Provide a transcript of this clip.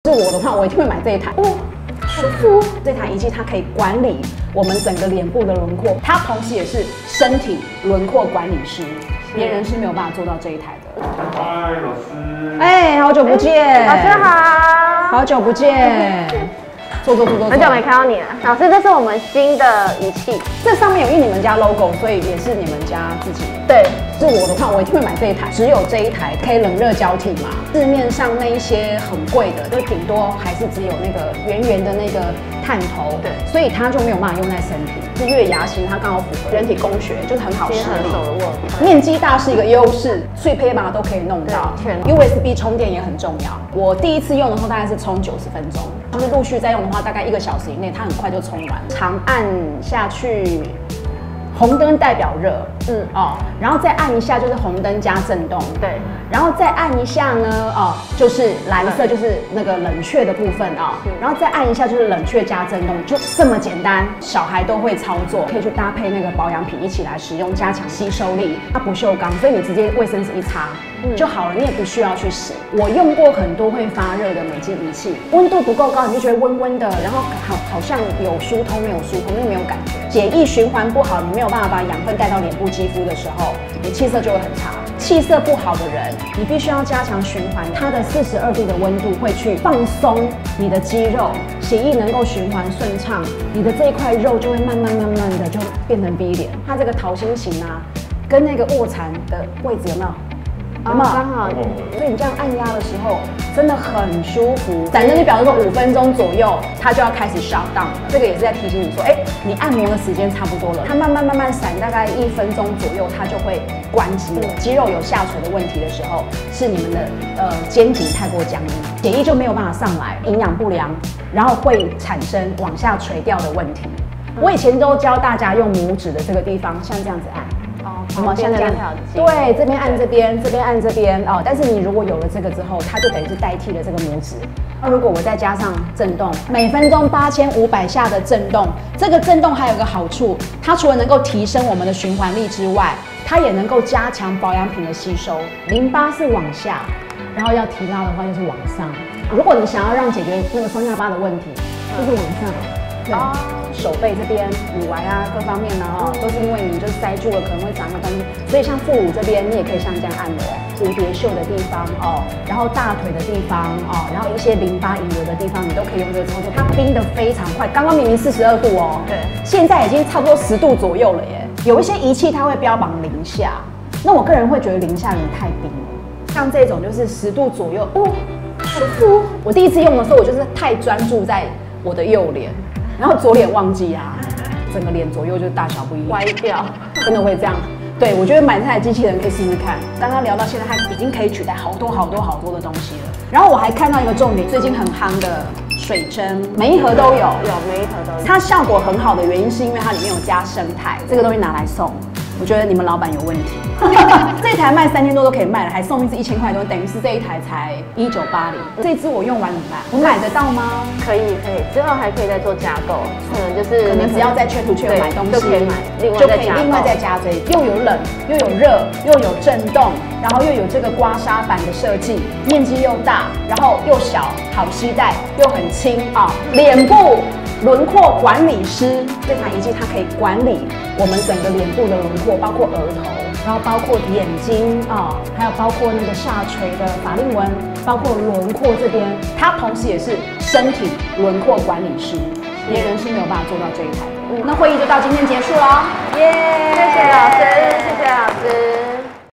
是我的话，我一定会买这一台。哦，舒服！这台仪器它可以管理我们整个脸部的轮廓，它同时也是身体轮廓管理师，别人是没有办法做到这一台的。 嗨，老师。 哎，好久不见， 老师好， 好久不见。坐， 很久没看到你了。老师，这是我们新的仪器， 这上面有印你们家 logo， 所以也是你们家自己。 对， 是我的话，我一定会买这一台。只有这一台可以冷热交替嘛。市面上那一些很贵的，就顶多还是只有那个圆圆的那个探头，对，所以它就没有办法用在身体。是月牙形，它刚好符合人体工学，就是很好施力。面积大是一个优势，碎胚嘛都可以弄到。USB 充电也很重要。我第一次用的时候大概是充90分钟，就是陆续在用的话，大概1个小时以内，它很快就充完。长按下去。红灯代表热，然后再按一下就是红灯加震动，对，然后再按一下呢，就是蓝色就是那个冷却的部分然后再按一下就是冷却加震动，就这么简单，小孩都会操作，可以去搭配那个保养品一起来使用，加强吸收力。它不锈钢，所以你直接卫生纸一擦就好了，你也不需要去洗。我用过很多会发热的美肌仪器，温度不够高，你就觉得温温的，然后好像有疏通没有疏通，又没有感觉，血液循环不好，你没有办法把养分带到脸部肌肤的时候，你气色就会很差。气色不好的人，你必须要加强循环，它的42度的温度会去放松你的肌肉，血液能够循环顺畅，你的这一块肉就会慢慢的就变成 V 脸。它这个桃心形啊，跟那个卧蚕的位置有没有？有没有？刚好，所以你这样按压的时候，真的很舒服。闪灯就表示说5分钟左右，它就要开始 shut down。这个也是在提醒你说，你按摩的时间差不多了，它慢慢闪，大概1分钟左右，它就会关机了。肌肉有下垂的问题的时候，是你们的肩颈太过僵硬，血液就没有办法上来，营养不良，然后会产生往下垂掉的问题。我以前都教大家用拇指的这个地方，像这样子按。有没有像这样？对，这边按这边，这边按这边但是你如果有了这个之后，它就等于是代替了这个拇指。那如果我再加上震动，每分钟8500下的震动，这个震动还有个好处，它除了能够提升我们的循环力之外，它也能够加强保养品的吸收。淋巴是往下，然后要提拉的话就是往上。如果你想要让解决那个双下巴的问题，就是往上。对，手背这边乳癌啊，各方面呢都是因为你就塞住了，可能会长一个东西。所以像副乳这边，你也可以像这样按摩，蝴蝶袖的地方然后大腿的地方然后一些淋巴引流的地方，你都可以用这个操作。它冰得非常快，刚刚明明42度对，现在已经差不多10度左右了耶。有一些仪器它会标榜0下，那我个人会觉得0下有点太冰了。像这种就是10度左右，舒服。我第一次用的时候，我就是太专注在我的右脸。然后左脸忘记整个脸左右就大小不一样，歪掉，真的会这样。对，我觉得买这台机器人可以试试看。刚刚聊到现在，它已经可以取代好多的东西了。然后我还看到一个重点，最近很夯的水针，每一盒都有， 每一盒都有。 它效果很好的原因是因为它里面有加生态，这个东西拿来送。我觉得你们老板有问题，这台卖3000多都可以卖了，还送一支1000块多，等于是这一台才1980。这支我用完怎么办？我买得到吗？ 可以，之后还可以再做加购，可能只要在缺图缺买东西就可以买， 就可以另外再加这一，又有冷又有热又有震动，然后又有这个刮痧板的设计，面积又大，然后又小，好携带又很轻脸部轮廓管理师这台仪器，它可以管理我们整个脸部的轮廓，包括额头，然后包括眼睛还有包括那个下垂的法令纹，包括轮廓这边，它同时也是身体轮廓管理师，别人是没有办法做到这一台的。那会议就到今天结束了，耶！